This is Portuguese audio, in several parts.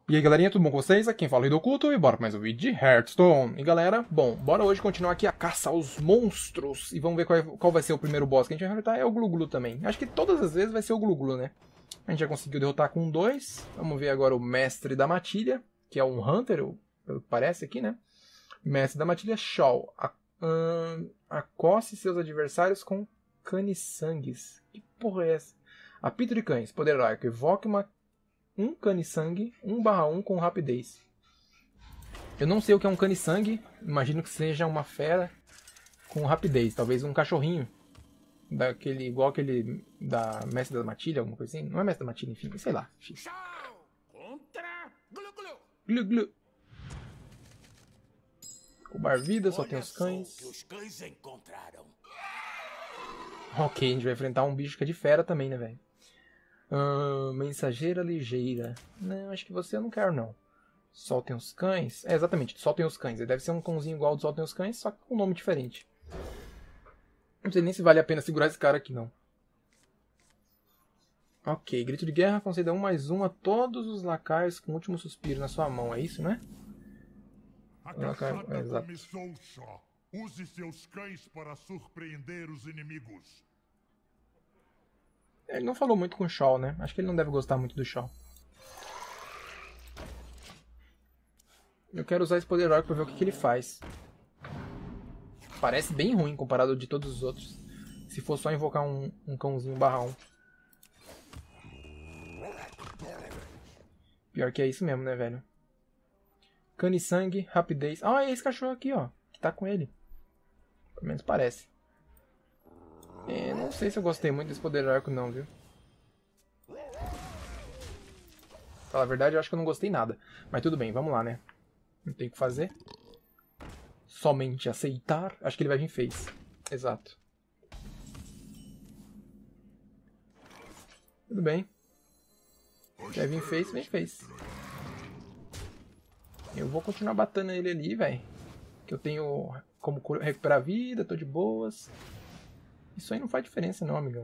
E aí galerinha, tudo bom com vocês? Aqui quem fala é o Hidokuto e bora pra mais um vídeo de Hearthstone. E galera, bom, bora hoje continuar aqui a caça aos monstros. E vamos ver qual vai ser o primeiro boss que a gente vai enfrentar. É o Glu-Glu também. Acho que todas as vezes vai ser o Glu-Glu, né? A gente já conseguiu derrotar com 2. Vamos ver agora o Mestre da Matilha, que é um Hunter, pelo que parece aqui, né? Mestre da Matilha, Shaw. Acosse seus adversários com caniçangues. Que porra é essa? Apito de cães, poder heróico. Evoque um caniçangue 1/1 com rapidez. Eu não sei o que é um caniçangue. Imagino que seja uma fera com rapidez. Talvez um cachorrinho. Igual aquele da Mestre da Matilha, alguma coisa assim. Não é Mestre da Matilha, enfim. Sei lá. Glu, glu. Roubar vida, só tem os cães. Ok, a gente vai enfrentar um bicho que é de fera também, né, velho? Mensageira ligeira. Não, acho que você eu não quero, não. Soltem os cães. É, exatamente, soltem os cães. Ele deve ser um cãozinho igual ao do Soltem os Cães, só que com um nome diferente. Não sei nem se vale a pena segurar esse cara aqui, não. Ok, grito de guerra conceda 1/1 a todos os lacaios com o último suspiro na sua mão. É isso, né? A caçada começou, Shaw. Use seus cães para surpreender os inimigos. Ele não falou muito com o Shaw, né? Acho que ele não deve gostar muito do Shaw. Eu quero usar esse poder heróico pra ver o que ele faz. Parece bem ruim comparado de todos os outros. Se for só invocar um cãozinho /1. Pior que é isso mesmo, né, velho? Caniçangue, rapidez. Ah, é esse cachorro aqui, ó. Que tá com ele. Pelo menos parece. Não sei se eu gostei muito desse poder heróico não, viu? Pra falar a verdade, eu acho que eu não gostei nada. Mas tudo bem, vamos lá, né? Não tem o que fazer. Somente aceitar. Acho que ele vai vir face. Exato. Tudo bem. Quer vir face, vem face. Eu vou continuar batendo ele ali, velho. Que eu tenho como recuperar a vida, tô de boas. Isso aí não faz diferença não, amigão.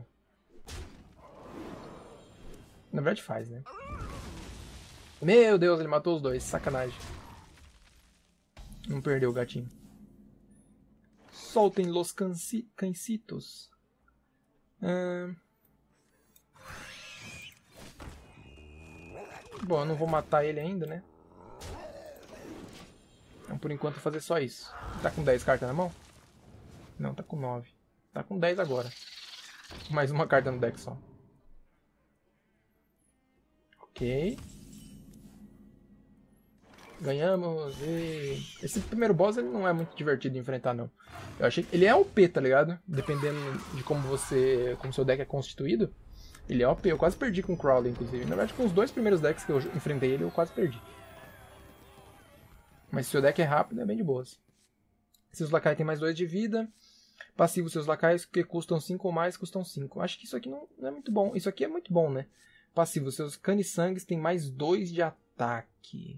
Na verdade faz, né? Meu Deus, ele matou os dois. Sacanagem. Não perdeu o gatinho. Soltem los cancitos. Bom, eu não vou matar ele ainda, né? Então, por enquanto, vou fazer só isso. Tá com 10 cartas na mão? Não, tá com 9. Tá com 10 agora. Mais uma carta no deck só. Ok. Ganhamos. E esse primeiro boss ele não é muito divertido de enfrentar, não. Eu achei que ele é OP, tá ligado? Dependendo de como seu deck é constituído. Ele é OP. Eu quase perdi com o Crowley, inclusive. Na verdade, com os dois primeiros decks que eu enfrentei ele, eu quase perdi. Mas se seu deck é rápido, é bem de boas. Seus lacaios têm mais 2 de vida. Passivo, seus lacaios que custam 5 ou mais, custam 5. Acho que isso aqui não é muito bom. Isso aqui é muito bom, né? Passivo, seus caniçangues têm mais 2 de ataque.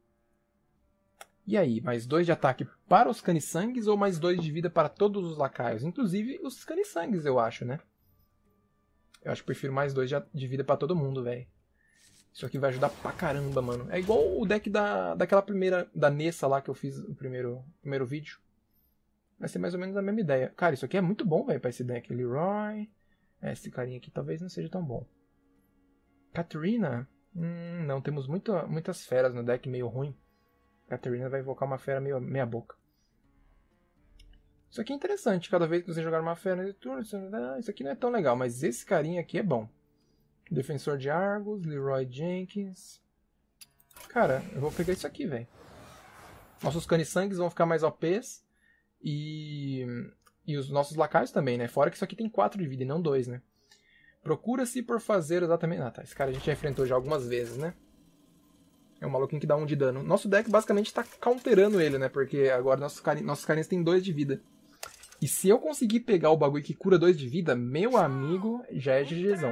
E aí, mais 2 de ataque para os caniçangues ou mais 2 de vida para todos os lacaios? Inclusive os caniçangues, eu acho, né? Eu acho que prefiro mais 2 de vida para todo mundo, velho. Isso aqui vai ajudar pra caramba, mano. É igual o deck daquela primeira, da Nessa lá que eu fiz no primeiro vídeo. Vai ser mais ou menos a mesma ideia. Cara, isso aqui é muito bom, velho, pra esse deck. Leroy. Esse carinha aqui talvez não seja tão bom. Katarina. Não, temos muitas feras no deck meio ruim. Katarina vai invocar uma fera meia boca. Isso aqui é interessante. Cada vez que você jogar uma fera nesse turno, isso aqui não é tão legal. Mas esse carinha aqui é bom. Defensor de Argos, Leroy Jenkins. Cara, eu vou pegar isso aqui, velho. Nossos caniçangues vão ficar mais OPs. E os nossos lacaios também, né? Fora que isso aqui tem 4 de vida e não 2, né? Procura-se por fazer exatamente... Ah, tá. Esse cara a gente já enfrentou já algumas vezes, né? É um maluquinho que dá 1 de dano. Nosso deck basicamente tá counterando ele, né? Porque agora nossos carinhas têm 2 de vida. E se eu conseguir pegar o bagulho que cura 2 de vida, meu amigo, já é GGzão.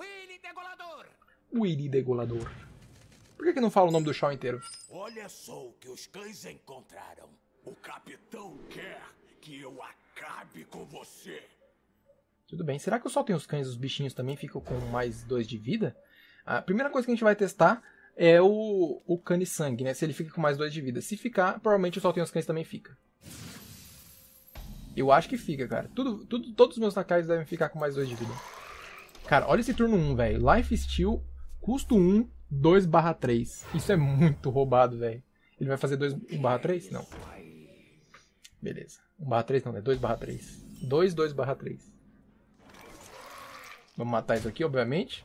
Willy Degolador. Por que não fala o nome do Shaw inteiro? Olha só o que os cães encontraram. O capitão quer que eu acabe com você. Tudo bem. Será que eu só tenho os cães e os bichinhos também ficam com mais 2 de vida? A primeira coisa que a gente vai testar é o Cane-Sangue, né? Se ele fica com mais 2 de vida. Se ficar, provavelmente o Sol Tem os Cães também fica. Eu acho que fica, cara. Todos os meus Lakais devem ficar com mais 2 de vida. Cara, olha esse turno 1, velho. Life-Steal, custo 1, 2/3. Isso é muito roubado, velho. Ele vai fazer 1/3? Não. Beleza. 1/3 não, né? 2/3. 2/3. Vamos matar isso aqui, obviamente.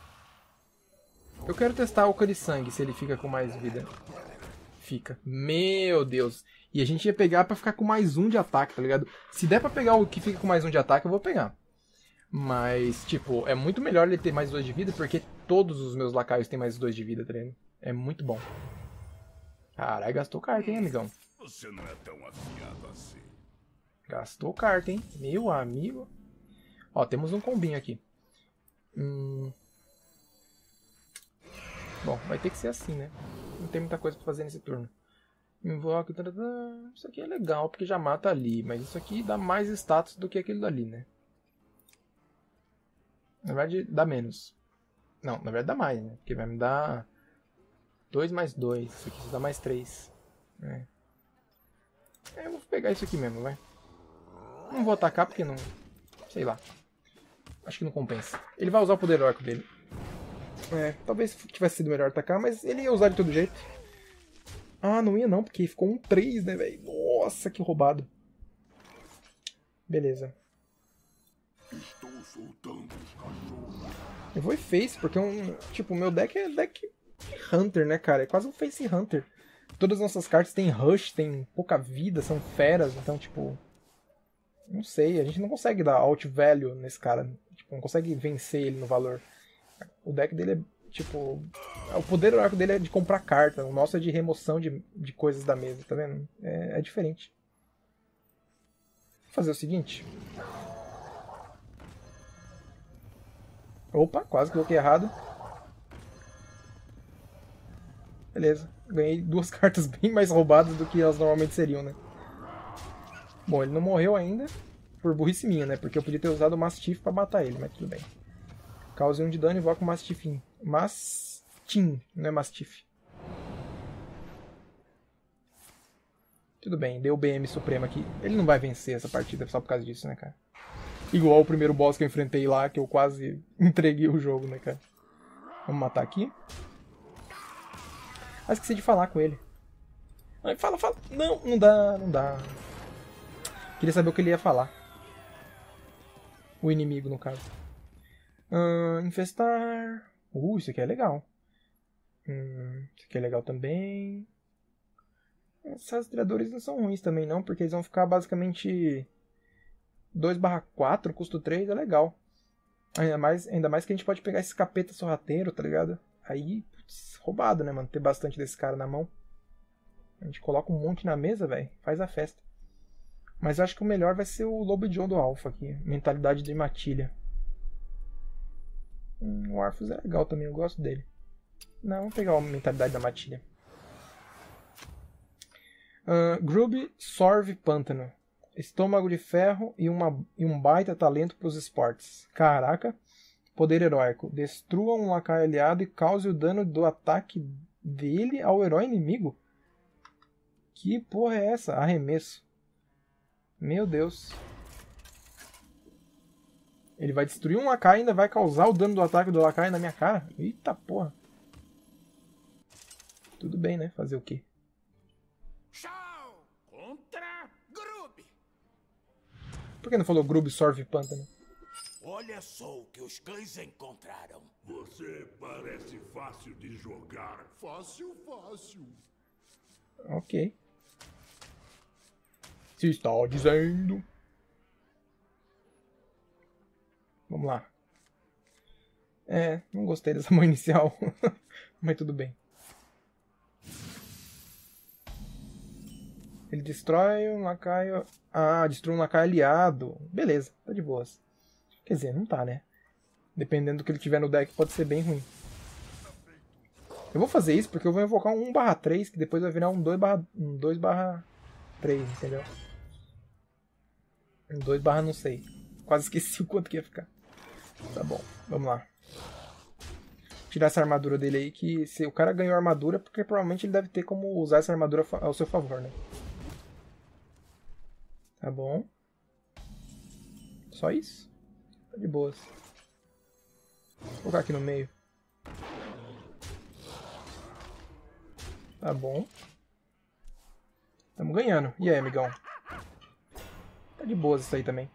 Eu quero testar o Cane-Sangue, se ele fica com mais vida. Fica. Meu Deus. E a gente ia pegar pra ficar com mais 1 de ataque, tá ligado? Se der pra pegar o que fica com mais 1 de ataque, eu vou pegar. Mas, tipo, é muito melhor ele ter mais 2 de vida, porque todos os meus lacaios têm mais 2 de vida, tá ligado? É muito bom. Caralho, gastou carta, hein, amigão? Você não é tão afiado assim. Gastou carta, hein? Meu amigo. Ó, temos um combinho aqui. Bom, vai ter que ser assim, né? Não tem muita coisa pra fazer nesse turno. Invoca... Isso aqui é legal, porque já mata ali. Mas isso aqui dá mais status do que aquele dali, né? Na verdade, dá menos. Não, na verdade dá mais, né? Porque vai me dar 2 mais 2. Isso aqui só dá mais 3. Eu vou pegar isso aqui mesmo, vai. Não vou atacar porque não... Sei lá. Acho que não compensa. Ele vai usar o poder orco dele. Talvez tivesse sido melhor atacar, mas ele ia usar de todo jeito. Ah, não ia não, porque ficou um 3, né, velho? Nossa, que roubado. Beleza. Estou soltando os cachorros. Eu vou em Face, porque tipo, o meu deck é deck Hunter, né, cara? É quase um Face Hunter. Todas as nossas cartas têm Rush, tem pouca vida, são feras, então, tipo... Não sei, a gente não consegue dar alt value nesse cara. Tipo, não consegue vencer ele no valor. O deck dele é, tipo... O poder do arco dele é de comprar carta. O nosso é de remoção de coisas da mesa, tá vendo? É diferente. Vou fazer o seguinte. Opa, quase coloquei errado. Beleza. Ganhei 2 cartas bem mais roubadas do que elas normalmente seriam, né? Bom, ele não morreu ainda. Por burrice minha, né? Porque eu podia ter usado o Mastiff pra matar ele, mas tudo bem. Cause 1 de dano e invoca o Mastifim. Mastim, não é Mastiff. Tudo bem, deu o BM Supremo aqui. Ele não vai vencer essa partida só por causa disso, né, cara? Igual o primeiro boss que eu enfrentei lá, que eu quase entreguei o jogo, né, cara? Vamos matar aqui. Ah, esqueci de falar com ele. Fala. Não, não dá. Queria saber o que ele ia falar. O inimigo, no caso. Infestar. Isso aqui é legal. Isso aqui é legal também. Esses rastreadores não são ruins também, não, porque eles vão ficar basicamente 2/4, custo 3, é legal. Ainda mais que a gente pode pegar esse capeta sorrateiro, tá ligado? Aí, putz, roubado, né, mano? Ter bastante desse cara na mão. A gente coloca um monte na mesa, velho. Faz a festa. Mas eu acho que o melhor vai ser o Lobo John do Alpha aqui. Mentalidade de matilha. O Arthur é legal também, eu gosto dele. Não, vamos pegar a mentalidade da matilha. Grub Sorve Pântano. Estômago de ferro e um baita talento para os esportes. Caraca. Poder heróico. Destrua um lacaio aliado e cause o dano do ataque dele ao herói inimigo. Que porra é essa? Arremesso. Meu Deus. Ele vai destruir um lacaio e ainda vai causar o dano do ataque do lacaio na minha cara? Eita porra. Tudo bem, né? Fazer o quê? Tchau! Contra Grub! Por que não falou Grub Sorve Pântano? Olha só o que os cães encontraram. Você parece fácil de jogar. Fácil. Ok. Se está dizendo. Vamos lá. Não gostei dessa mão inicial. Mas tudo bem. Ele destrói um lacaio... destrói um lacaio aliado. Beleza, tá de boas. Quer dizer, não tá, né? Dependendo do que ele tiver no deck, pode ser bem ruim. Eu vou fazer isso porque eu vou invocar um 1/3, que depois vai virar um 2/3, entendeu? Um 2/ não sei. Quase esqueci o quanto que ia ficar. Tá bom, vamos lá. tirar essa armadura dele aí, que se o cara ganhou armadura, porque provavelmente ele deve ter como usar essa armadura ao seu favor, né? Tá bom. Só isso? Tá de boas. Vou colocar aqui no meio. Tá bom. Tamo ganhando. E aí, amigão? Tá de boas isso aí também.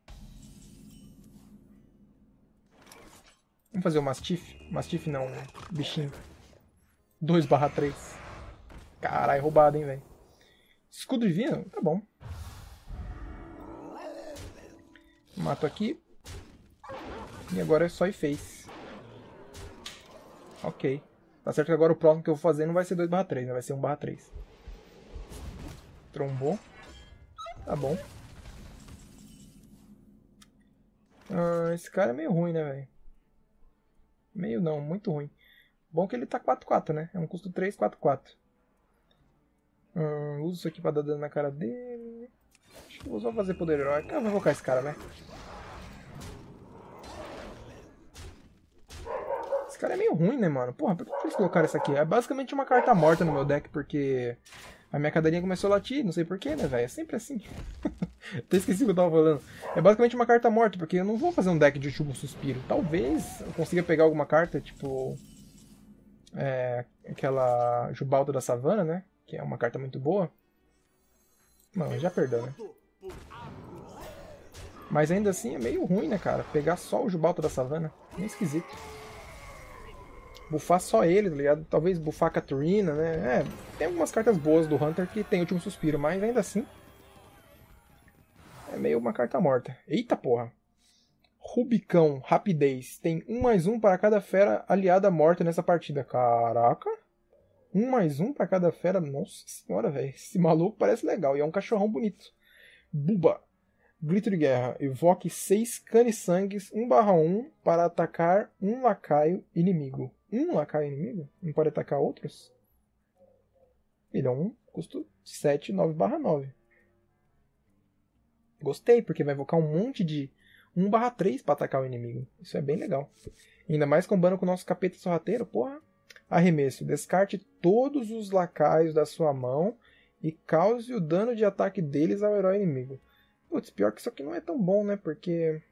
Vamos fazer o Mastiff? Mastiff não, bichinho. 2/3. Caralho, roubado, hein, velho. Escudo divino? Tá bom. Mato aqui. E agora é só e fez. Ok. Tá certo que agora o próximo que eu vou fazer não vai ser 2/3, né? Vai ser 1/3. Trombou. Tá bom. Esse cara é meio ruim, né, velho? Meio não, muito ruim. Bom que ele tá 4/4, né? É um custo 3, 4/4. Uso isso aqui pra dar dano na cara dele. Acho que vou só fazer poder heróico. Eu vou invocar esse cara, né? Esse cara é meio ruim, né, mano? Porra, por que eles colocaram isso aqui? É basicamente uma carta morta no meu deck, porque a minha cadeirinha começou a latir, não sei porquê, né, velho? É sempre assim. Até esqueci o que eu tava falando. É basicamente uma carta morta, porque eu não vou fazer um deck de Último Suspiro. Talvez eu consiga pegar alguma carta, tipo... aquela Jubalta da Savana, né? Que é uma carta muito boa. Não, já perdeu, né? Mas ainda assim é meio ruim, né, cara? Pegar só o Jubalta da Savana. Meio esquisito. Buffar só ele, tá ligado? Talvez buffar a Catarina, né? Tem algumas cartas boas do Hunter que tem Último Suspiro, mas ainda assim... é meio uma carta morta. Eita porra! Rubicão, rapidez. Tem 1/1 para cada fera aliada morta nessa partida. Caraca! 1/1 para cada fera. Nossa senhora, velho. Esse maluco parece legal. E é um cachorrão bonito. Buba. Grito de guerra. Evoque 6 canisangues 1/1 para atacar um lacaio inimigo. Um lacaio inimigo? Não pode atacar outros? Ele é um custo 7, 9/9. Gostei, porque vai evocar um monte de 1/3 para atacar o inimigo. Isso é bem legal. Ainda mais combando com o nosso capeta sorrateiro, porra. Arremesso. Descarte todos os lacaios da sua mão e cause o dano de ataque deles ao herói inimigo. Putz, pior que isso aqui não é tão bom, né? Porque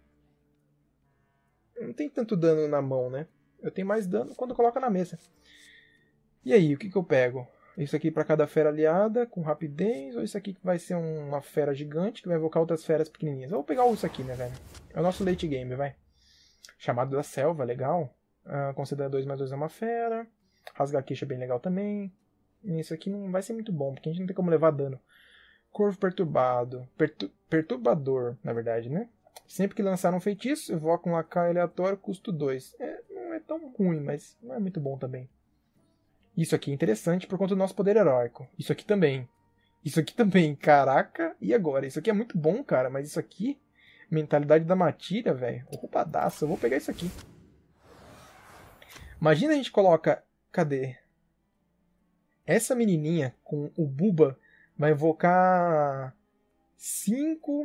não tem tanto dano na mão, né? Eu tenho mais dano quando coloca na mesa. E aí, o que eu pego? Isso aqui para cada fera aliada, com rapidez, ou isso aqui que vai ser uma fera gigante que vai evocar outras feras pequenininhas? Eu vou pegar isso aqui, né, velho? É o nosso late game, vai. Chamado da Selva, legal. Considera 2/2 é uma fera. Rasgar queixa é bem legal também. E isso aqui não vai ser muito bom, porque a gente não tem como levar dano. Corvo perturbado. Perturbador, na verdade, né? Sempre que lançar um feitiço, evoca um lacaio aleatório, custo 2. Não é tão ruim, mas não é muito bom também. Isso aqui é interessante por conta do nosso poder heróico. Isso aqui também. Isso aqui também. Caraca, e agora? Isso aqui é muito bom, cara, mas isso aqui... mentalidade da matilha, velho. Roubadaço. Eu vou pegar isso aqui. Imagina a gente coloca... cadê? Essa menininha com o Buba vai invocar 5...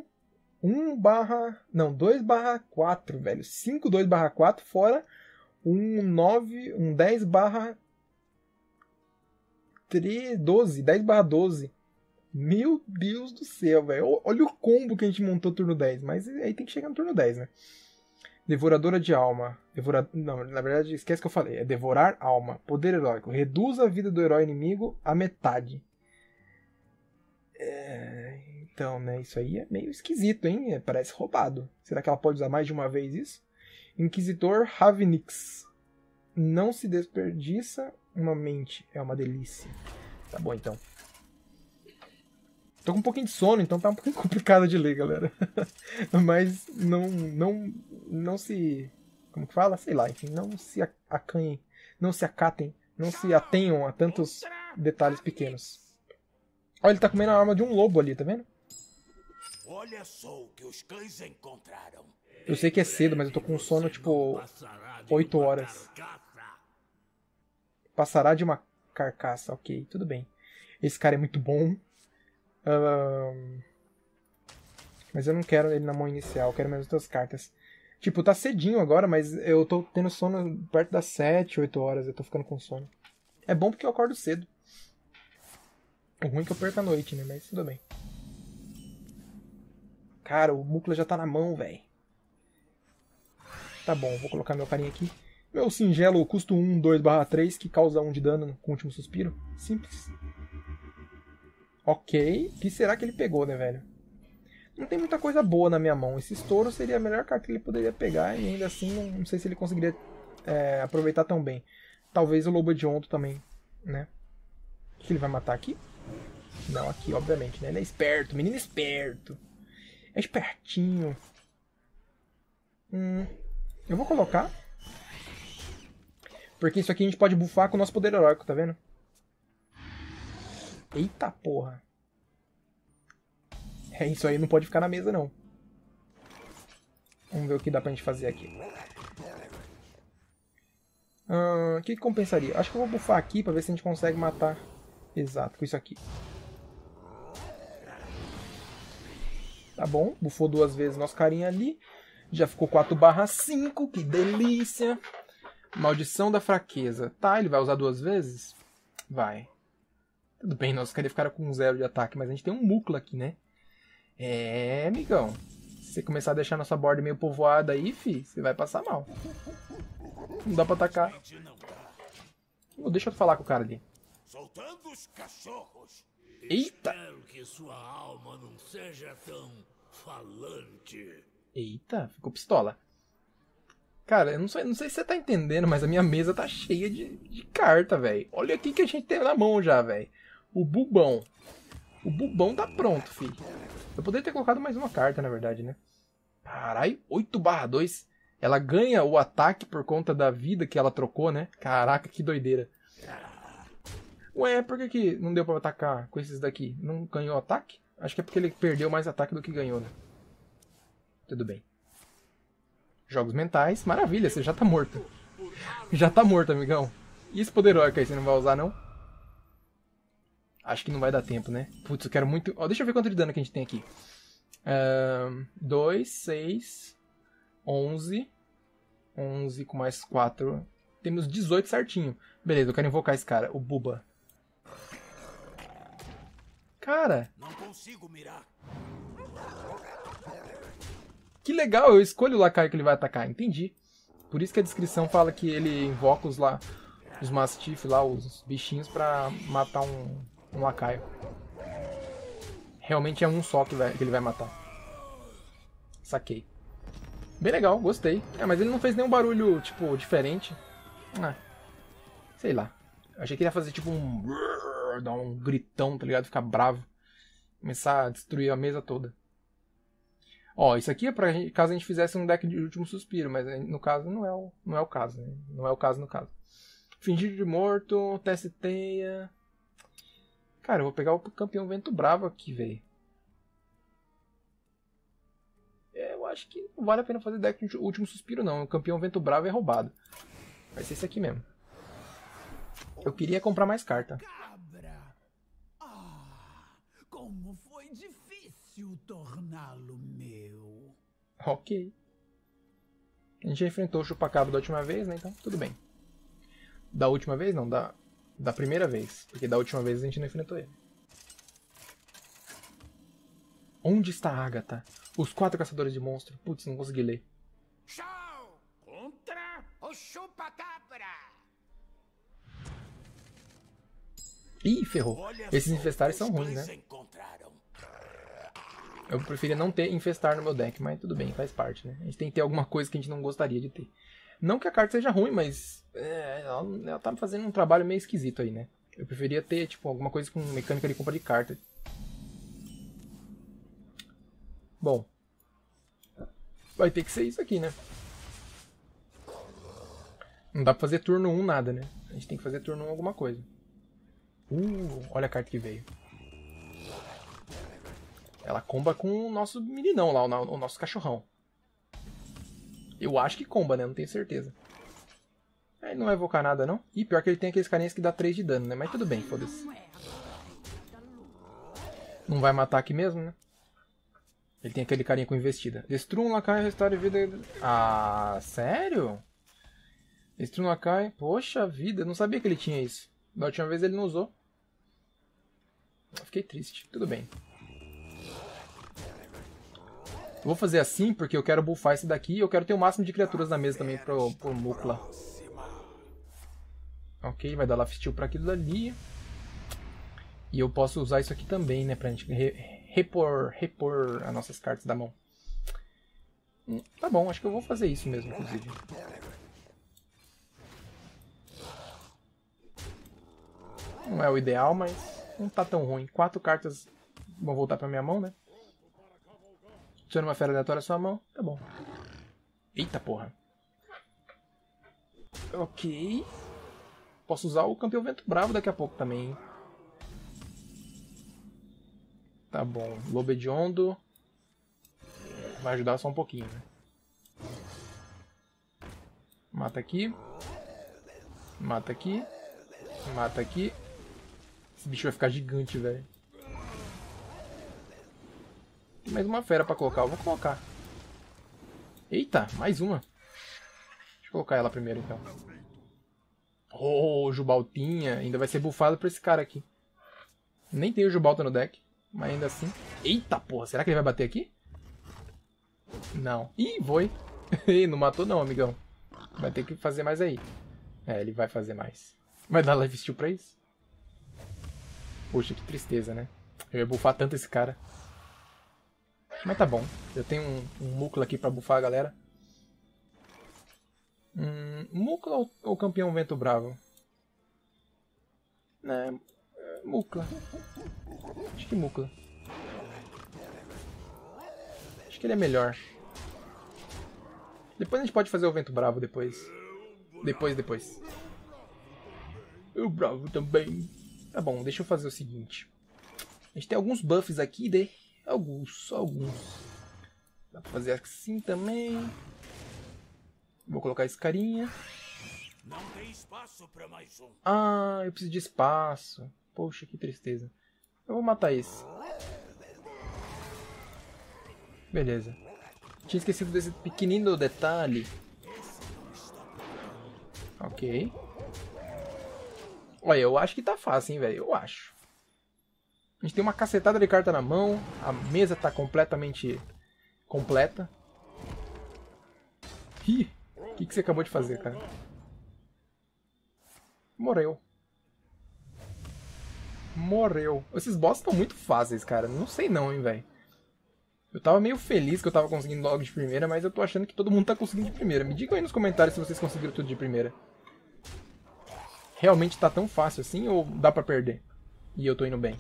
2/4, velho. 5 2/4 fora um 9, um 10/12, 10/12. Meu Deus do céu, velho. Olha o combo que a gente montou turno 10. Mas aí tem que chegar no turno 10, né? Devoradora de alma. Não, na verdade, esquece que eu falei. É devorar alma. Poder heróico. Reduz a vida do herói inimigo a metade. Então, né? Isso aí é meio esquisito, hein? Parece roubado. Será que ela pode usar mais de uma vez isso? Inquisitor Ravenix. Não se desperdiça uma mente. É uma delícia. Tá bom, então. Tô com um pouquinho de sono, então tá um pouquinho complicado de ler, galera. Mas não se... como que fala? Sei lá, enfim. Não se acanhem, não se acatem, não se atenham a tantos detalhes pequenos. Olha, ele tá comendo a arma de um lobo ali, tá vendo? Olha só o que os cães encontraram. Eu sei que é cedo, mas eu tô com sono, tipo, 8 horas. Passará de uma carcaça, ok, tudo bem. Esse cara é muito bom. Mas eu não quero ele na mão inicial, eu quero minhas outras cartas. Tipo, tá cedinho agora, mas eu tô tendo sono perto das 7, 8 horas. Eu tô ficando com sono. É bom porque eu acordo cedo. O ruim é que eu perco a noite, né? Mas tudo bem. Cara, o Mukla já tá na mão, velho. Tá bom, vou colocar meu carinha aqui. Meu singelo custo 1, 2/3, que causa 1 de dano com o último suspiro. Simples. Ok. O que será que ele pegou, né, velho? Não tem muita coisa boa na minha mão. Esse estouro seria a melhor carta que ele poderia pegar. E ainda assim, não sei se ele conseguiria aproveitar tão bem. Talvez o Lobo Hediondo também, né? O que ele vai matar aqui? Não, aqui, obviamente, né? Ele é esperto, menino esperto. É espertinho. Eu vou colocar. Porque isso aqui a gente pode buffar com o nosso poder heróico, tá vendo? Eita porra. É, isso aí não pode ficar na mesa, não. Vamos ver o que dá pra gente fazer aqui. O que compensaria? Acho que eu vou buffar aqui pra ver se a gente consegue matar. Exato, com isso aqui. Tá bom, buffou 2 vezes nosso carinha ali. Já ficou 4/5, que delícia. Maldição da fraqueza. Tá, ele vai usar 2 vezes? Vai. Tudo bem, nosso carinha ficará com 0 de ataque, mas a gente tem um Mukla aqui, né? É, amigão. Se você começar a deixar nossa borda meio povoada aí, fi, você vai passar mal. Não dá pra atacar. Deixa eu falar com o cara ali. Soltando os cachorros. Eita! Espero que sua alma não seja tão falante. Eita, ficou pistola. Cara, eu não sei se você tá entendendo, mas a minha mesa tá cheia de carta, velho. Olha aqui que a gente tem na mão já, velho. O bubão. O bubão tá pronto, fi. Eu poderia ter colocado mais uma carta, na verdade, né? Caralho, 8/2. Ela ganha o ataque por conta da vida que ela trocou, né? Caraca, que doideira. Ué, por que não deu pra atacar com esses daqui? Não ganhou ataque? Acho que é porque ele perdeu mais ataque do que ganhou, né? Tudo bem. Jogos mentais. Maravilha, você já tá morto. Já tá morto, amigão. E esse poder heróico aí, você não vai usar, não? Acho que não vai dar tempo, né? Putz, eu quero muito... Deixa eu ver quanto de dano que a gente tem aqui. 2, 6, 11. 11 com mais 4. Temos 18 certinho. Beleza, eu quero invocar esse cara, o Buba. Cara! Não consigo mirar. Que legal, eu escolho o lacaio que ele vai atacar, entendi. Por isso que a descrição fala que ele invoca os Mastiff lá, os bichinhos, pra matar um lacaio. Realmente é um só que ele vai matar. Saquei. Bem legal, gostei. Mas ele não fez nenhum barulho, tipo, diferente. Sei lá. Eu achei que ele ia fazer tipo dar um gritão, tá ligado? Ficar bravo. Começar a destruir a mesa toda. Ó, isso aqui é pra gente, caso a gente fizesse um deck de último suspiro, mas no caso não é o caso, né? Não é o caso no caso. Fingir de morto, teste teia. Cara, eu vou pegar o campeão vento bravo aqui, velho. Eu acho que não vale a pena fazer deck de último suspiro, não. O campeão vento bravo é roubado. Vai ser esse aqui mesmo. Eu queria comprar mais carta. Cabra. Como foi difícil torná-lo meu. Ok. A gente já enfrentou o chupacabra da última vez, né? Então, tudo bem. Da última vez, não. Da primeira vez. Porque da última vez a gente não enfrentou ele. Onde está a Agatha? Os 4 caçadores de monstro. Putz, não consegui ler. Show contra o chupacabra. Ih, ferrou. Esses infestários são ruins, né? Eu preferia não ter infestar no meu deck, mas tudo bem, faz parte, né? A gente tem que ter alguma coisa que a gente não gostaria de ter. Não que a carta seja ruim, mas ela tá fazendo um trabalho meio esquisito aí, né? Eu preferia ter, tipo, alguma coisa com mecânica de compra de carta. Bom. Vai ter que ser isso aqui, né? Não dá pra fazer turno 1 nada, né? A gente tem que fazer turno 1 alguma coisa. Olha a carta que veio. Ela comba com o nosso meninão lá, o nosso cachorrão. Eu acho que comba, né? Não tenho certeza. Ele não vai evocar nada, não? Ih, pior que ele tem aqueles carinhas que dá 3 de dano, né? Mas tudo bem, foda-se. Não vai matar aqui mesmo, né? Ele tem aquele carinha com investida. Destrua um lacaio e restaure vida. Ah, sério? Destrua um lacaio. Poxa vida, eu não sabia que ele tinha isso. Da última vez ele não usou. Eu fiquei triste. Tudo bem. Eu vou fazer assim porque eu quero buffar esse daqui e eu quero ter o máximo de criaturas na mesa também pro Mukla. Ok, vai dar Life Steal pra aquilo dali. E eu posso usar isso aqui também, né? Pra gente repor as nossas cartas da mão. Tá bom, acho que eu vou fazer isso mesmo, inclusive. Não é o ideal, mas não tá tão ruim. 4 cartas vão voltar pra minha mão, né? Adiciona uma fera aleatória à sua mão. Tá bom. Eita porra. Ok. Posso usar o campeão vento bravo daqui a pouco também, hein? Tá bom. Lobo hediondo. Vai ajudar só um pouquinho, né? Mata aqui. Mata aqui. Mata aqui. Esse bicho vai ficar gigante, velho. Tem mais uma fera pra colocar. Eu vou colocar. Eita, mais uma. Deixa eu colocar ela primeiro, então. Oh, Jubaltinha. Ainda vai ser bufado por esse cara aqui. Nem tem o Jubalta no deck. Mas ainda assim... Eita porra, será que ele vai bater aqui? Não. Ih, foi. Não matou não, amigão. Vai ter que fazer mais aí. É, ele vai fazer mais. Vai dar Life Steal pra isso? Poxa, que tristeza, né? Eu ia bufar tanto esse cara. Mas tá bom. Eu tenho um Mukla aqui pra bufar a galera. Mukla ou campeão vento bravo? Mukla. Acho que Mukla. Acho que ele é melhor. Depois a gente pode fazer o vento bravo depois. Depois. O bravo também. Tá bom, deixa eu fazer o seguinte. A gente tem alguns buffs aqui, né? Alguns. Dá pra fazer assim também. Vou colocar esse carinha. Não tem espaço pra mais um. Ah, eu preciso de espaço. Poxa, que tristeza. Eu vou matar esse. Beleza. Tinha esquecido desse pequenino detalhe. Ok. Olha, eu acho que tá fácil, hein, velho. Eu acho. A gente tem uma cacetada de carta na mão. A mesa tá completamente completa. Ih, o que você acabou de fazer, cara? Morreu. Esses boss estão muito fáceis, cara. Não sei não, hein, velho. Eu tava meio feliz que eu tava conseguindo logo de primeira, mas eu tô achando que todo mundo tá conseguindo de primeira. Me digam aí nos comentários se vocês conseguiram tudo de primeira. Realmente tá tão fácil assim ou dá pra perder? E eu tô indo bem.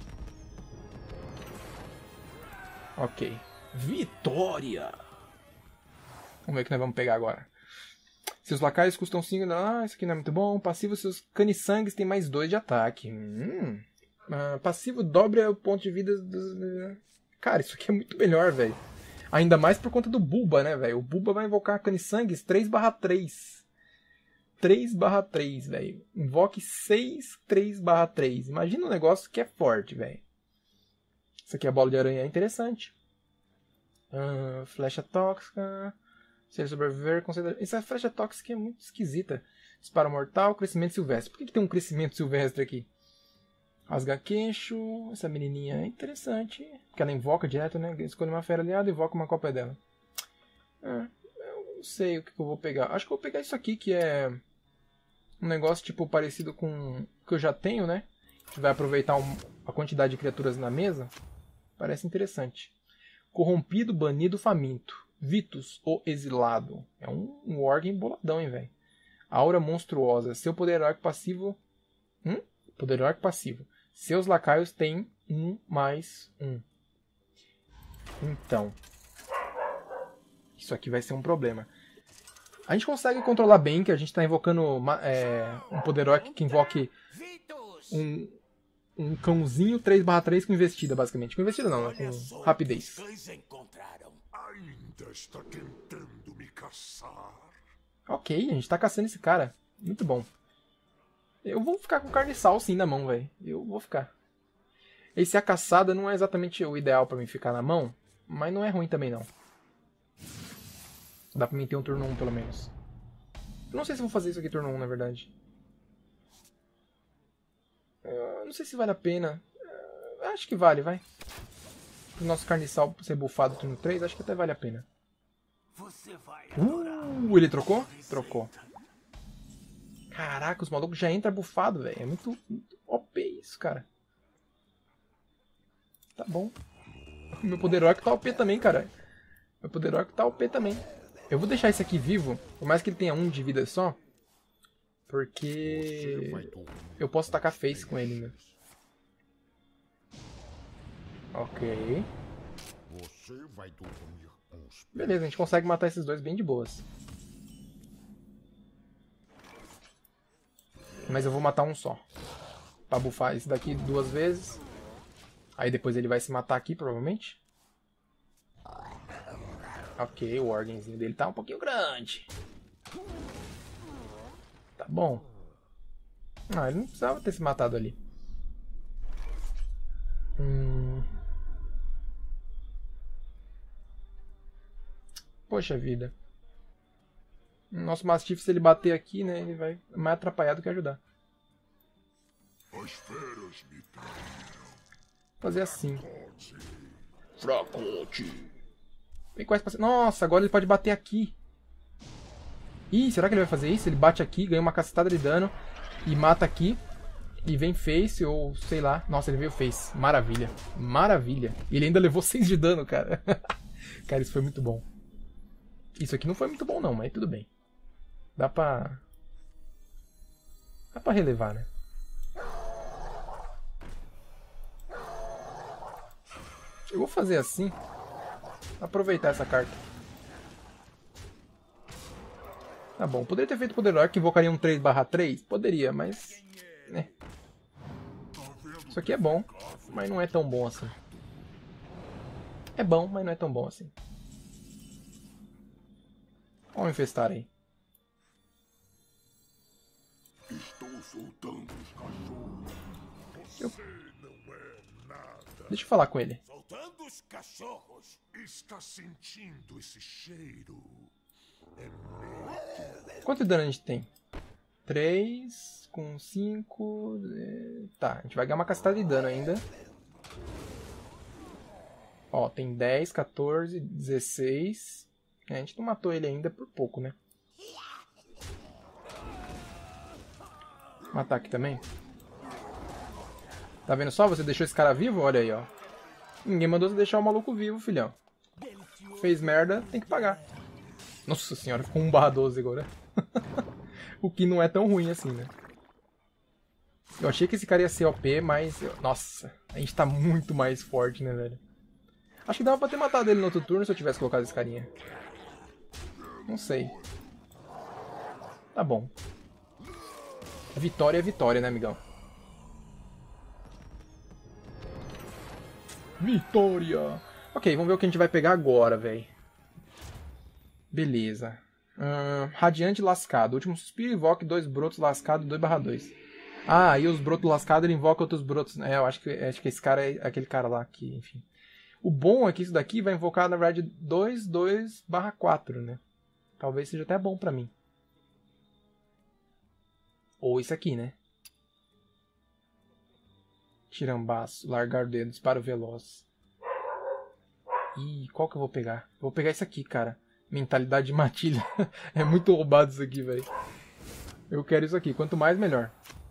Ok. Vitória! Vamos ver o que nós vamos pegar agora. Seus lacaios custam 5. Ah, isso aqui não é muito bom. Passivo, seus caniçangues têm mais 2 de ataque. Passivo dobra o ponto de vida dos... Cara, isso aqui é muito melhor, velho. Ainda mais por conta do Bulba, né, velho? O Bulba vai invocar caniçangues 3/3. 3/3, velho. Invoque 6 3/3. Imagina um negócio que é forte, velho. Isso aqui é a bola de aranha, é interessante. Flecha tóxica. Se ele sobreviver, considera... Essa flecha tóxica é muito esquisita. Disparo mortal, crescimento silvestre. Por que tem um crescimento silvestre aqui? Rasga queixo. Essa menininha é interessante. Porque ela invoca direto, né? Escolhe uma fera aliada e invoca uma cópia dela. Eu não sei o que eu vou pegar. Acho que eu vou pegar isso aqui, que é um negócio tipo parecido com o que eu já tenho, né? A gente vai aproveitar a quantidade de criaturas na mesa. Parece interessante. Corrompido, banido, faminto. Vitus, o exilado. É um orc emboladão, hein, velho. Aura monstruosa. Seu poder heróico passivo... Poder heróico passivo. Seus lacaios têm 1/1. Então. Isso aqui vai ser um problema. A gente consegue controlar bem, que a gente está invocando um poder heróico que invoque um cãozinho 3/3 com investida, basicamente. Com investida não, com rapidez. Ainda está tentando me caçar. Ok, a gente tá caçando esse cara. Muito bom. Eu vou ficar com carniçal sim na mão, velho. Eu vou ficar. Esse a caçada não é exatamente o ideal pra mim ficar na mão. Mas não é ruim também, não. Dá pra mim ter um turno 1, pelo menos. Eu não sei se vou fazer isso aqui turno 1, na verdade. Não sei se vale a pena. Acho que vale, vai. O nosso carniçal ser bufado turno 3, acho que até vale a pena. Ele trocou? Trocou. Caraca, os malucos já entram bufado, velho. É muito OP isso, cara. Tá bom. Meu poder orc tá OP também, cara. Meu poder orc tá OP também. Eu vou deixar esse aqui vivo, por mais que ele tenha 1 de vida só. Porque eu posso tacar face com ele, né? Ok. Beleza, a gente consegue matar esses dois bem de boas. Mas eu vou matar um só. Pra bufar esse daqui 2 vezes. Aí depois ele vai se matar aqui, provavelmente. Ok, o organzinho dele tá um pouquinho grande. Tá bom. Ah, ele não precisava ter se matado ali. Poxa vida. Nosso Mastiff, se ele bater aqui, né, ele vai mais atrapalhar do que ajudar. Fazer assim. Fracote. Vem com essa. Nossa, agora ele pode bater aqui. Ih, será que ele vai fazer isso? Ele bate aqui, ganha uma cacetada de dano e mata aqui. E vem face ou sei lá. Nossa, ele veio face. Maravilha. Maravilha. E ele ainda levou 6 de dano, cara. Cara, isso foi muito bom. Isso aqui não foi muito bom não, mas tudo bem. Dá pra relevar, né? Eu vou fazer assim. Aproveitar essa carta. Tá bom. Poderia ter feito poder orc que invocaria um 3/3? Poderia, mas... né. Isso aqui é bom, mas não é tão bom assim. É bom, mas não é tão bom assim. Vamos infestar aí. Estou soltando os cachorros. Deixa eu falar com ele. Soltando os cachorros. Está sentindo esse cheiro? Quanto de dano a gente tem? 3 com 5... Tá, a gente vai ganhar uma cacetada de dano ainda. Ó, tem 10, 14, 16... A gente não matou ele ainda por pouco, né? Matar aqui também. Tá vendo só? Você deixou esse cara vivo? Olha aí, ó. Ninguém mandou você deixar o maluco vivo, filhão. Fez merda, tem que pagar. Nossa senhora, ficou 1/12 agora. O que não é tão ruim assim, né? Eu achei que esse cara ia ser OP, mas... Nossa, a gente tá muito mais forte, né, velho? Acho que dava pra ter matado ele no outro turno se eu tivesse colocado esse carinha. Não sei. Tá bom. Vitória é vitória, né, amigão? Vitória! Ok, vamos ver o que a gente vai pegar agora, velho. Beleza. Radiante lascado. Último suspiro, invoque 2 brotos lascados 2/2. Ah, e os brotos lascados ele invoca outros brotos. É, eu acho que esse cara é aquele cara lá que, enfim. O bom é que isso daqui vai invocar, na verdade, 2/4, né? Talvez seja até bom pra mim. Ou isso aqui, né? Tirambaço, largar o dedo, disparo veloz. Ih, qual que eu vou pegar? Vou pegar isso aqui, cara. Mentalidade de matilha. É muito roubado isso aqui, velho. Eu quero isso aqui. Quanto mais, melhor.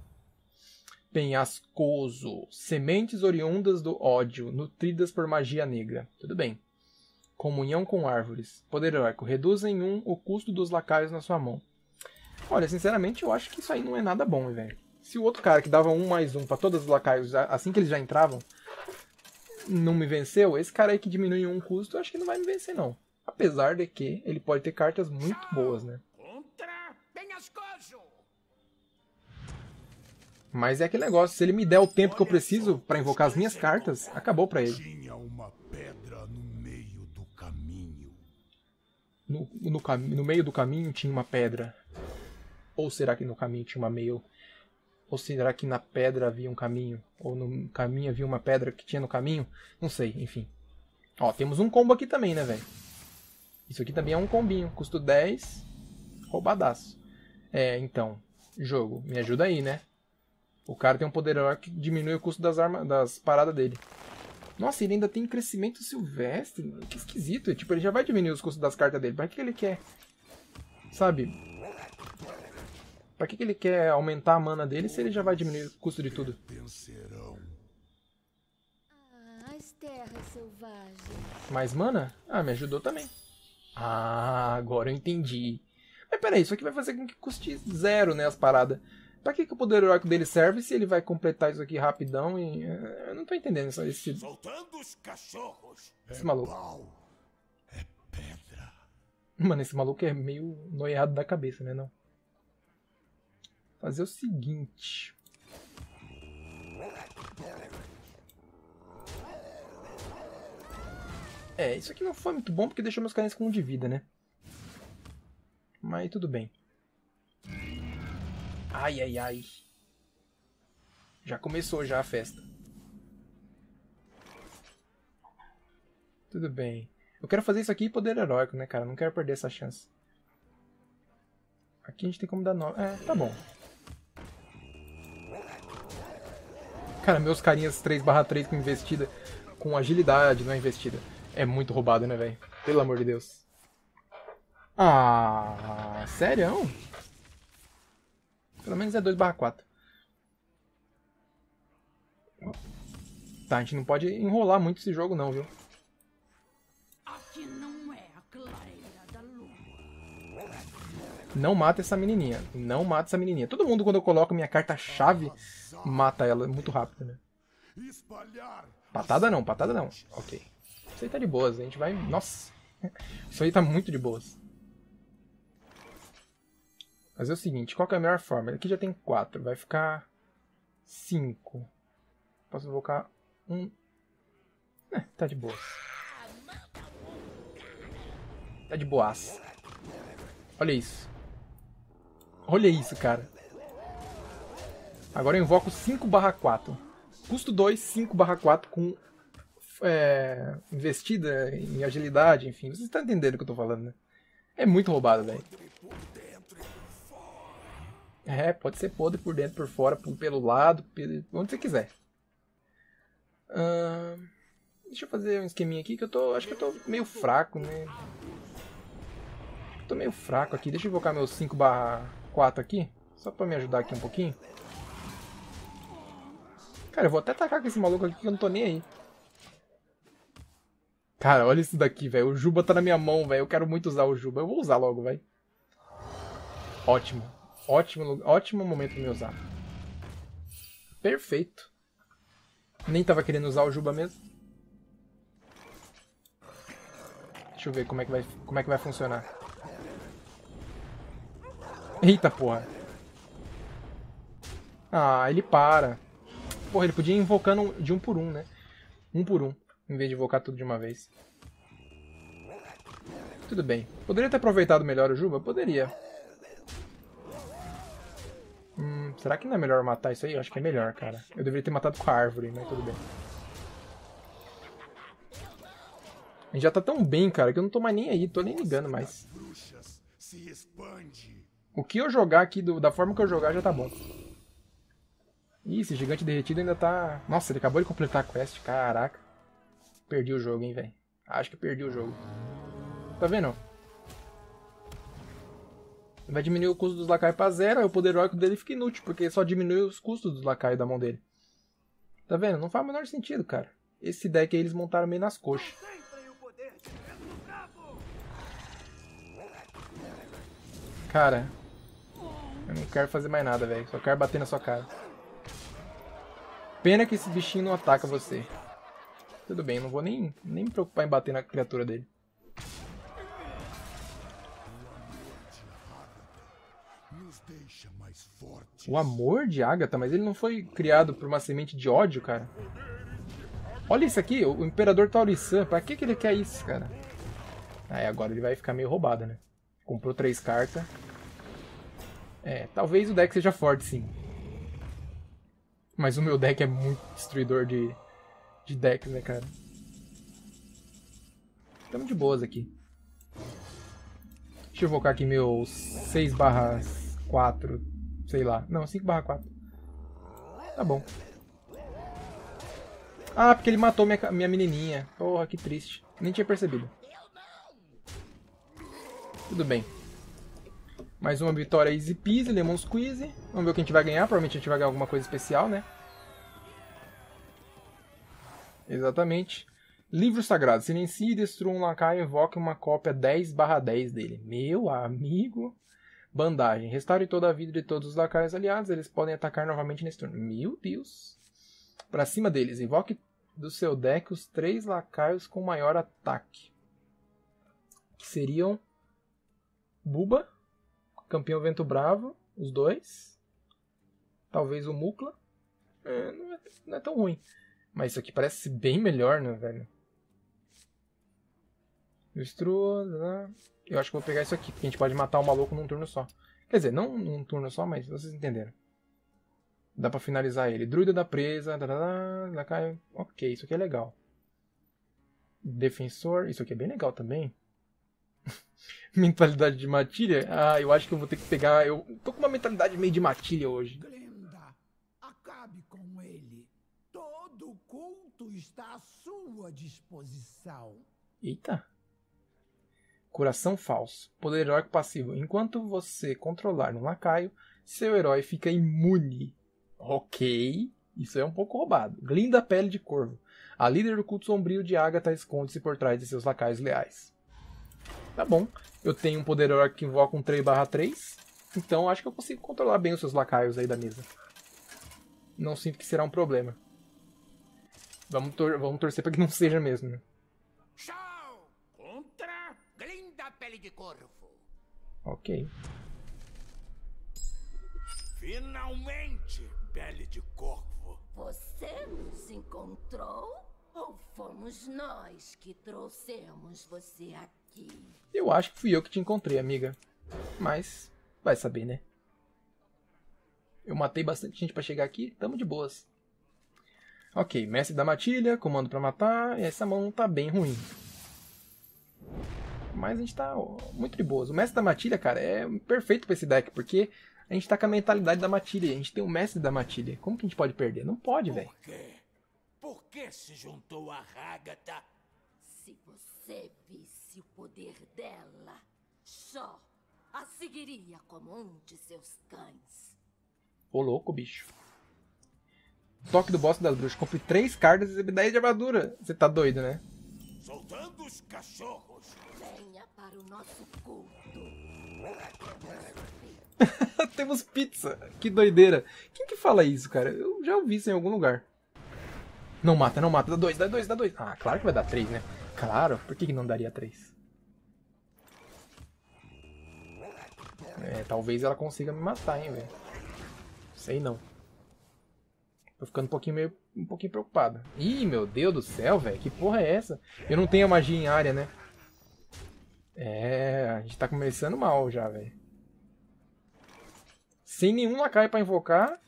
Penhascoso. Sementes oriundas do ódio, nutridas por magia negra. Tudo bem. Comunhão com árvores. Poder heróico. Reduz em 1 o custo dos lacaios na sua mão. Olha, sinceramente, eu acho que isso aí não é nada bom, velho. Se o outro cara que dava 1/1 pra todos os lacaios, assim que eles já entravam, não me venceu, esse cara aí que diminui em 1 custo, eu acho que não vai me vencer, não. Apesar de que ele pode ter cartas muito boas, né? Mas é aquele negócio, se ele me der o tempo que eu preciso pra invocar as minhas cartas, acabou pra ele. Tinha uma pedra no meio do caminho. No meio do caminho tinha uma pedra. Ou será que no caminho tinha uma meio? Ou será que na pedra havia um caminho? Ou no caminho havia uma pedra que tinha no caminho? Não sei, enfim. Ó, temos um combo aqui também, né, velho? Isso aqui também é um combinho. Custo 10. Roubadaço. É, então. Jogo, me ajuda aí, né? O cara tem um poder heróico que diminui o custo das paradas dele. Nossa, ele ainda tem crescimento silvestre. Mano. Que esquisito. Tipo, ele já vai diminuir os custos das cartas dele. Pra que ele quer? Sabe? Pra que ele quer aumentar a mana dele se ele já vai diminuir o custo de tudo? As terras selvagens. Mais mana? Ah, me ajudou também. Ah, agora eu entendi. Mas peraí, isso aqui vai fazer com que custe 0, né, as paradas. Pra que o poder heróico dele serve se ele vai completar isso aqui rapidão e... Eu não tô entendendo esse Soltando os cachorros. maluco. É pedra. Mano, esse maluco é meio noiado da cabeça, né, não? Fazer o seguinte... É, isso aqui não foi muito bom porque deixou meus carinhas com 1 de vida, né? Mas tudo bem. Ai, ai, ai. Já começou já a festa. Tudo bem. Eu quero fazer isso aqui em poder heróico, né, cara? Não quero perder essa chance. Aqui a gente tem como dar 9. É, tá bom. Cara, meus carinhas 3/3 com investida. Com agilidade, não é investida. É muito roubado, né, velho? Pelo amor de Deus. Ah, sério? Pelo menos é 2/4. Tá, a gente não pode enrolar muito esse jogo não, viu? Aqui não é a clareira da lua. Não mata essa menininha. Não mata essa menininha. Todo mundo, quando eu coloco minha carta-chave, mata ela muito rápido, né? Patada não, patada não. Ok. Isso aí tá de boas, a gente vai... Nossa! Isso aí tá muito de boas. Fazer o seguinte, qual que é a melhor forma? Aqui já tem 4, vai ficar 5. Posso invocar 1. Tá de boas. Tá de boas. Olha isso. Olha isso, cara. Agora eu invoco 5/4. Custo 2, 5/4 com... investida em agilidade, enfim. Vocês estão entendendo o que eu tô falando, né? É muito roubado, velho. É, pode ser podre por dentro, por fora, pelo lado, onde você quiser. Deixa eu fazer um esqueminha aqui que eu tô... Acho que eu tô meio fraco, né? Tô meio fraco aqui. Deixa eu invocar meus 5/4 aqui. Só pra me ajudar aqui um pouquinho. Cara, eu vou até atacar com esse maluco aqui que eu não tô nem aí. Cara, olha isso daqui, velho. O Juba tá na minha mão, velho. Eu quero muito usar o Juba. Eu vou usar logo, velho. Ótimo. Ótimo momento pra me usar. Perfeito. Nem tava querendo usar o Juba mesmo. Deixa eu ver como é que vai funcionar. Eita, porra. Ah, ele para. Porra, ele podia ir invocando de 1 por 1, né? 1 por 1. Em vez de invocar tudo de uma vez. Tudo bem. Poderia ter aproveitado melhor o Juba? Poderia. Será que não é melhor matar isso aí? Eu acho que é melhor, cara. Eu deveria ter matado com a árvore, mas tudo bem. A gente já tá tão bem, cara, que eu não tô mais nem aí. Tô nem ligando mais. O que eu jogar aqui, da forma que eu jogar, já tá bom. Ih, esse gigante derretido ainda tá... Nossa, ele acabou de completar a quest. Caraca. Perdi o jogo, hein, velho. Acho que perdi o jogo. Tá vendo? Vai diminuir o custo dos lacaios pra 0, aí o poder heróico dele fica inútil, porque só diminui os custos dos lacaios da mão dele. Tá vendo? Não faz o menor sentido, cara. Esse deck aí eles montaram meio nas coxas. Cara, eu não quero fazer mais nada, velho. Só quero bater na sua cara. Pena que esse bichinho não ataca você. Tudo bem, não vou nem me preocupar em bater na criatura dele. O amor de Agatha? Mas ele não foi criado por uma semente de ódio, cara? Olha isso aqui, o Imperador Tauriçan. Pra que ele quer isso, cara? Aí agora ele vai ficar meio roubado, né? Comprou 3 cartas. É, talvez o deck seja forte, sim. Mas o meu deck é muito destruidor de decks, né, cara? Estamos de boas aqui. Deixa eu invocar aqui meu 6/4. Sei lá. Não, 5/4. Tá bom. Ah, porque ele matou minha menininha. Porra, que triste. Nem tinha percebido. Tudo bem. Mais uma vitória easy peasy, lemon squeezy. Vamos ver o que a gente vai ganhar. Provavelmente a gente vai ganhar alguma coisa especial, né? Exatamente. Livro Sagrado. Silencie e destrua um lacaio e invoque uma cópia 10/10 dele. Meu amigo. Bandagem. Restaure toda a vida de todos os lacaios aliados. Eles podem atacar novamente nesse turno. Meu Deus. Pra cima deles. Invoque do seu deck os 3 lacaios com maior ataque. Que seriam Buba, Campeão Vento Bravo, os 2. Talvez o Mukla. Não é tão ruim. Mas isso aqui parece bem melhor, né, velho? Destrua. Eu acho que vou pegar isso aqui, porque a gente pode matar o maluco num turno só. Quer dizer, não num turno só, mas vocês entenderam. Dá pra finalizar ele. Druida da presa. Ok, isso aqui é legal. Defensor. Isso aqui é bem legal também. Mentalidade de matilha? Ah, eu acho que eu vou ter que pegar... Eu tô com uma mentalidade meio de matilha hoje. Glenda, acabe com ele. Todo o culto está à sua disposição. Eita. Coração falso. Poder heróico passivo. Enquanto você controlar um lacaio, seu herói fica imune. Ok. Isso é um pouco roubado. Glinda Pele de Corvo. A líder do culto sombrio de Agatha esconde-se por trás de seus lacaios leais. Tá bom. Eu tenho um poder heróico que invoca um 3/3. Então acho que eu consigo controlar bem os seus lacaios aí da mesa. Não sinto que será um problema. Vamos torcer para que não seja mesmo, né? Show! Contra Glinda Pele de Corvo. Ok. Finalmente, Pele de Corvo. Você nos encontrou? Ou fomos nós que trouxemos você aqui? Eu acho que fui eu que te encontrei, amiga. Mas vai saber, né? Eu matei bastante gente pra chegar aqui. Tamo de boas. Ok, Mestre da Matilha. Comando pra matar. E essa mão tá bem ruim. Mas a gente tá muito de boas. O Mestre da Matilha, cara, é perfeito pra esse deck. Porque a gente tá com a mentalidade da Matilha. A gente tem o Mestre da Matilha. Como que a gente pode perder? Não pode, velho. Por quê? Por que se juntou a Agatha? Se você visse o poder dela, só a seguiria como um de seus cães. Ô louco, bicho. Toque do boss das bruxas. Compre 3 cartas e recebe 10 de armadura. Você tá doido, né? Soltando os cachorros. Venha para o nosso culto. Temos pizza. Que doideira. Quem que fala isso, cara? Eu já ouvi isso em algum lugar. Não mata, não mata. Dá 2, dá 2, dá 2. Ah, claro que vai dar 3, né? Claro. Por que não daria 3? Talvez ela consiga me matar, hein, velho. Sei não. Tô ficando um pouquinho preocupado. Ih, meu Deus do céu, velho. Que porra é essa? Eu não tenho a magia em área, né? A gente tá começando mal já, velho. Sem nenhum lacaio pra invocar.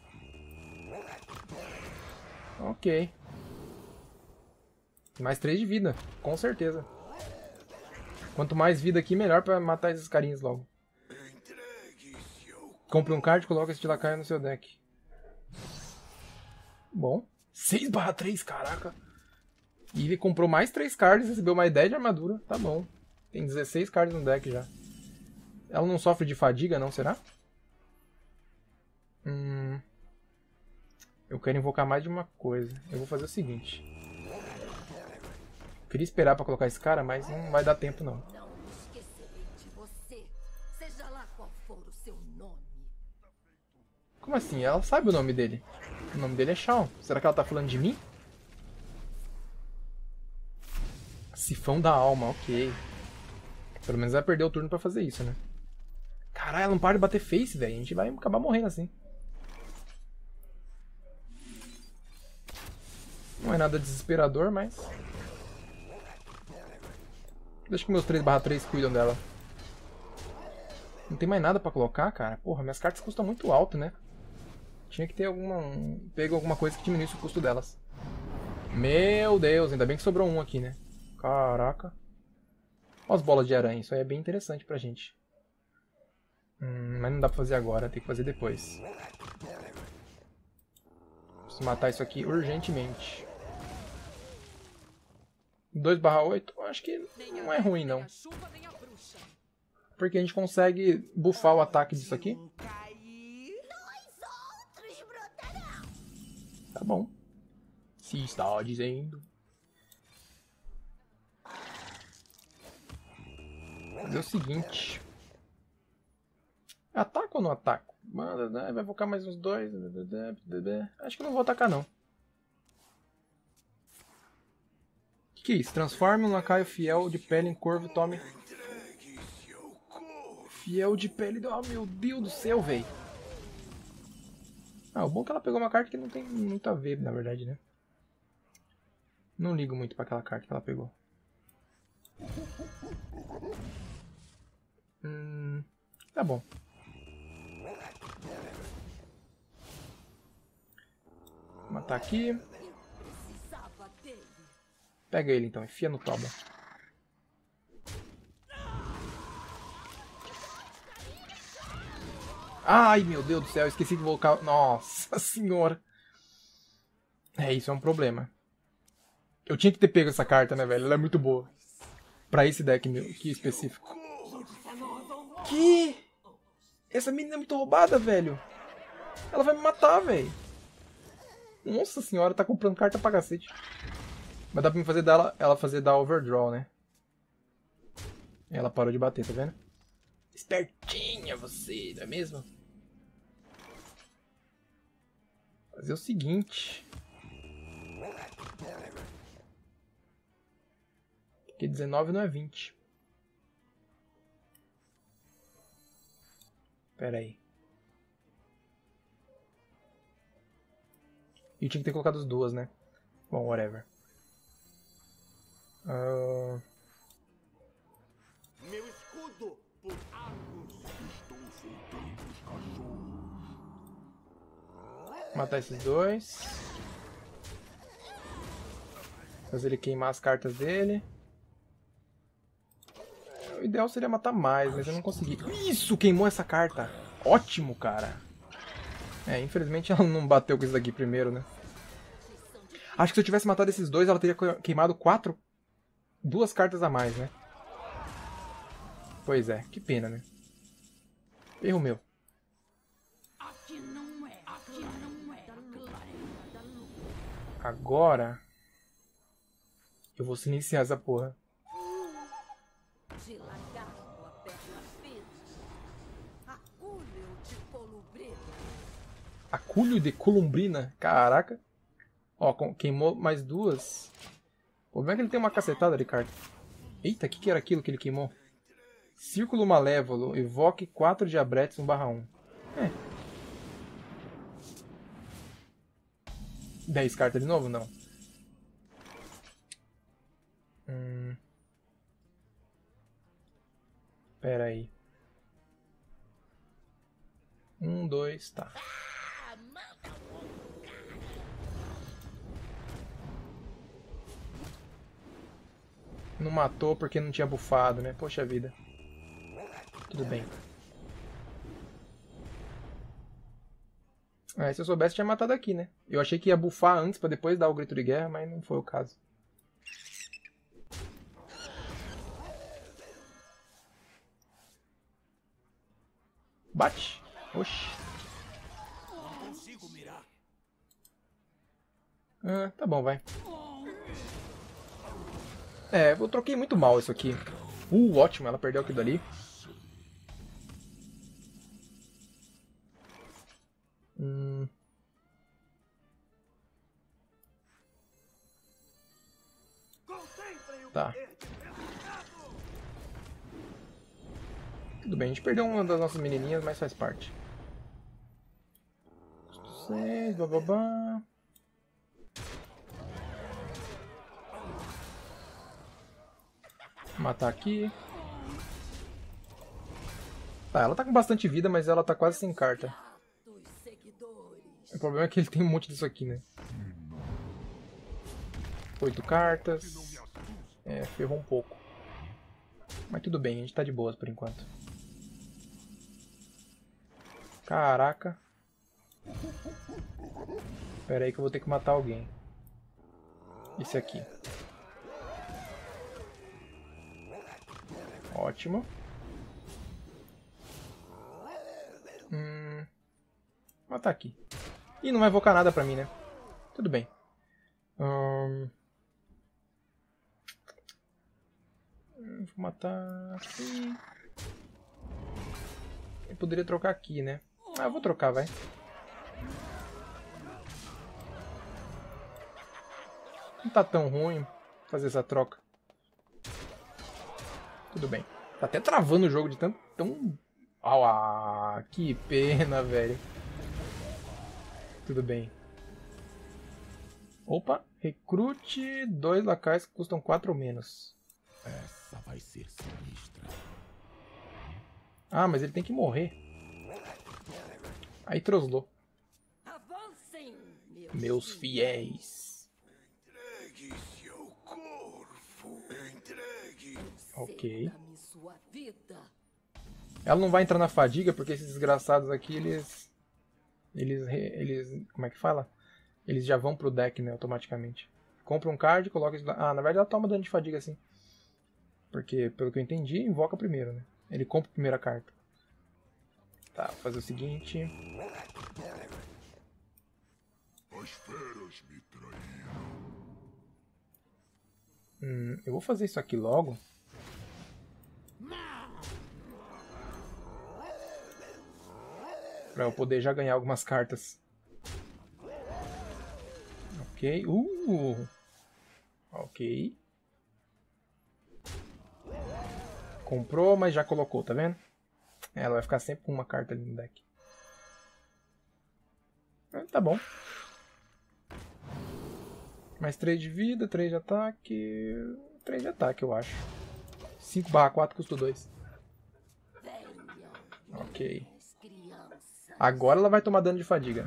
Ok. Mais 3 de vida, com certeza. Quanto mais vida aqui, melhor pra matar esses carinhas logo. Compre um card e coloca esse lacaio no seu deck. Bom. 6/3, caraca. E ele comprou mais 3 cards e recebeu mais 10 de armadura. Tá bom. Tem 16 cards no deck já. Ela não sofre de fadiga, não, será? Eu quero invocar mais de uma coisa. Eu vou fazer o seguinte. Eu queria esperar pra colocar esse cara, mas não vai dar tempo, não. Não me esquecerei de você, seja lá qual for o seu nome. Como assim? Ela sabe o nome dele. O nome dele é Shawn. Será que ela tá falando de mim? Sifão da alma, ok. Pelo menos vai perder o turno pra fazer isso, né? Caralho, ela não para de bater face, velho. A gente vai acabar morrendo assim. Não é nada desesperador, mas... Deixa que meus 3/3 cuidam dela. Não tem mais nada pra colocar, cara. Porra, minhas cartas custam muito alto, né? Tinha que ter pego alguma coisa que diminuísse o custo delas. Meu Deus, ainda bem que sobrou um aqui, né? Caraca. Olha as bolas de aranha, isso aí é bem interessante pra gente. Mas não dá pra fazer agora, tem que fazer depois. Preciso matar isso aqui urgentemente. 2/8, acho que não é ruim não. Porque a gente consegue buffar o ataque disso aqui. Tá bom. Se está dizendo. Fazer o seguinte. Ataco ou não ataco? Manda, vai focar mais uns 2. Acho que eu não vou atacar não. Que é isso? Transforme um lacaio fiel de pele em corvo e tome. Fiel de pele. Oh, meu Deus do céu, velho. O bom é que ela pegou uma carta que não tem muito a ver, na verdade, né? Não ligo muito pra aquela carta que ela pegou. Tá bom. Vou matar aqui. Pega ele então, enfia no toba. Ai, meu Deus do céu, esqueci de colocar... Nossa senhora. Isso é um problema. Eu tinha que ter pego essa carta, né, velho? Ela é muito boa. Pra esse deck meu, que específico. Que? Essa menina é muito roubada, velho. Ela vai me matar, velho. Nossa senhora, tá comprando carta pra cacete. Mas dá pra me fazer ela fazer dar overdraw, né? Ela parou de bater, tá vendo? Espertinha você, não é mesmo? Fazer o seguinte. Porque 19 não é 20. Pera aí. E tinha que ter colocado as duas, né? Bom, whatever. Meu escudo por Argus. Estou soltando os cachorros. Matar esses dois. Fazer ele queimar as cartas dele. O ideal seria matar mais, mas eu não consegui. Isso! Queimou essa carta! Ótimo, cara! Infelizmente ela não bateu com isso daqui primeiro, né? Acho que se eu tivesse matado esses dois, ela teria queimado 2 cartas a mais, né? Pois é, que pena, né? Erro meu. Agora eu vou silenciar essa porra. De lagarto a perna firme, acúlio de columbrina. Acúlio de columbrina? Caraca. Ó, queimou mais 2. O problema é que ele tem uma cacetada de carta. Eita, o que era aquilo que ele queimou? Círculo Malévolo. Evoque 4 diabretes 1/1. 10 cartas de novo? Não. Pera aí. 1, 2, tá. Não matou porque não tinha bufado, né? Poxa vida. Tudo bem. Se eu soubesse, tinha matado aqui, né? Eu achei que ia bufar antes pra depois dar o grito de guerra, mas não foi o caso. Bate. Oxi. Não consigo mirar. Tá bom, vai. Eu troquei muito mal isso aqui. Ótimo, ela perdeu aquilo dali. Tá. Tudo bem, a gente perdeu uma das nossas menininhas, mas faz parte. 6, bababá. Matar aqui. Tá, ela tá com bastante vida, mas ela tá quase sem carta. O problema é que ele tem um monte disso aqui, né? 8 cartas. Ferrou um pouco. Mas tudo bem, a gente tá de boas por enquanto. Caraca. Pera aí que eu vou ter que matar alguém. Esse aqui. Ótimo. Matar aqui. Ih, não vai evocar nada pra mim, né? Tudo bem. Vou matar aqui. Eu poderia trocar aqui, né? Ah, eu vou trocar, vai. Não tá tão ruim fazer essa troca. Tudo bem. Tá até travando o jogo de tão... Ah, que pena, velho. Tudo bem. Opa, recrute 2 lacaios que custam 4 ou menos. Essa vai ser sinistra. Ah, mas ele tem que morrer. Aí troslou. Avancem, Meus fiéis. Entregue seu corpo. Entregue. Ok. Dá-me sua vida. Ela não vai entrar na fadiga porque esses desgraçados aqui, eles... Como é que fala? Eles já vão pro deck, né, automaticamente. Compra um card e coloca isso lá. Ah, na verdade ela toma dano de fadiga assim. Porque, pelo que eu entendi, invoca primeiro, né? Ele compra a primeira carta. Tá, vou fazer o seguinte. As feras me traíram. Eu vou fazer isso aqui logo. Pra eu poder já ganhar algumas cartas. Ok. Ok. Comprou, mas já colocou, tá vendo? Ela vai ficar sempre com uma carta ali no deck. Tá bom. Mais 3 de vida, 3 de ataque. 3 de ataque, eu acho. 5/4 custa 2. Ok. Agora ela vai tomar dano de fadiga.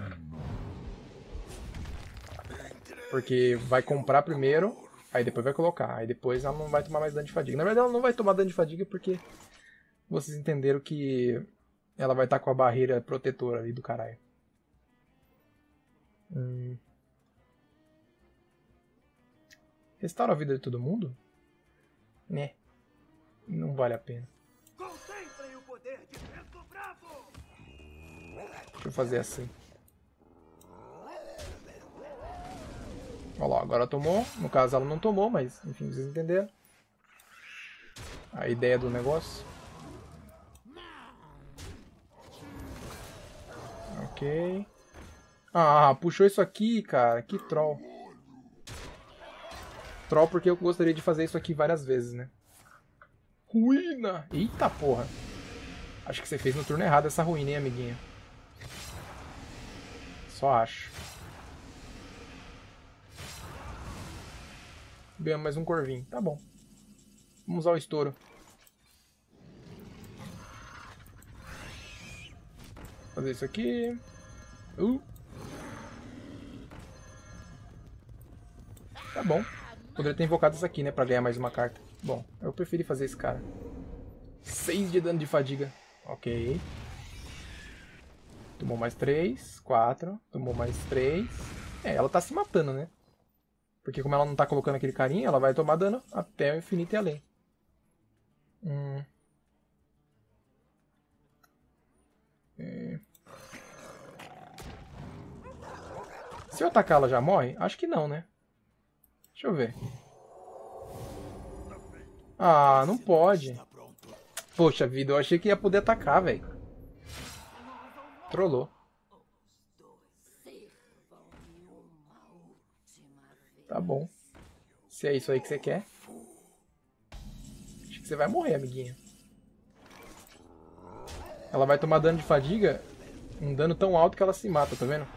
Porque vai comprar primeiro, aí depois vai colocar. Aí depois ela não vai tomar mais dano de fadiga. Na verdade ela não vai tomar dano de fadiga porque vocês entenderam que ela vai estar com a barreira protetora ali do caralho. Restaura a vida de todo mundo? Né. Não vale a pena. Contemplem o poder de vento bravo. Deixa eu fazer assim. Olha lá, agora tomou. No caso ela não tomou, mas enfim, vocês entenderam a ideia do negócio. Ok. Ah, puxou isso aqui, cara. Que troll. Troll porque eu gostaria de fazer isso aqui várias vezes, né? Ruína! Eita porra. Acho que você fez no turno errado essa ruína, hein, amiguinha? Só acho. Ganhamos mais um corvinho. Tá bom. Vamos usar o estouro. Fazer isso aqui. Tá bom. Poderia ter invocado isso aqui, né? Pra ganhar mais uma carta. Bom, eu preferi fazer esse cara. 6 de dano de fadiga. Ok. Tomou mais 3. 4. Tomou mais 3. É, ela tá se matando, né? Porque como ela não tá colocando aquele carinha, ela vai tomar dano até o infinito e além. Se eu atacar ela já morre? Acho que não, né? Deixa eu ver. Ah, não pode. Poxa vida, eu achei que ia poder atacar, velho. Trollou. Tá bom. Se é isso aí que você quer. Acho que você vai morrer, amiguinha. Ela vai tomar dano de fadiga. Um dano tão alto que ela se mata, tá vendo?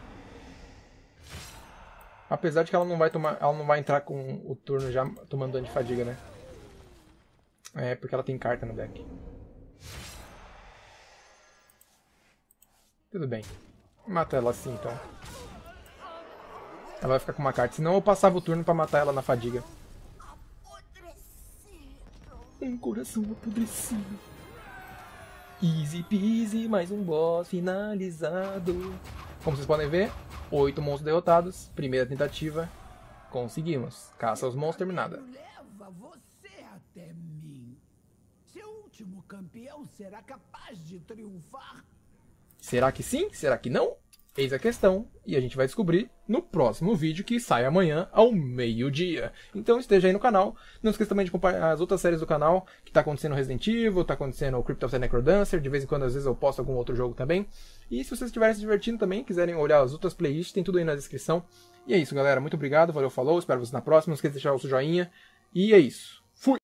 Apesar de que ela não vai tomar. Ela não vai entrar com o turno já tomando dano de fadiga, né? É, porque ela tem carta no deck. Tudo bem. Mata ela assim, então. Ela vai ficar com uma carta. Senão eu passava o turno pra matar ela na fadiga. Um coração apodrecido. Easy peasy, mais um boss finalizado. Como vocês podem ver, 8 monstros derrotados. Primeira tentativa, conseguimos. Caça aos monstros terminada. Leva você até mim. Seu último campeão será capaz de triunfar? Será que sim? Será que não? Eis a questão, e a gente vai descobrir no próximo vídeo que sai amanhã ao meio-dia. Então esteja aí no canal. Não esqueça também de acompanhar as outras séries do canal, que está acontecendo no Resident Evil, está acontecendo o Crypt of the Necrodancer, de vez em quando às vezes eu posto algum outro jogo também. E se vocês estiverem se divertindo também, quiserem olhar as outras playlists, tem tudo aí na descrição. E é isso, galera. Muito obrigado, valeu, falou, espero vocês na próxima. Não esqueça de deixar o seu joinha. E é isso.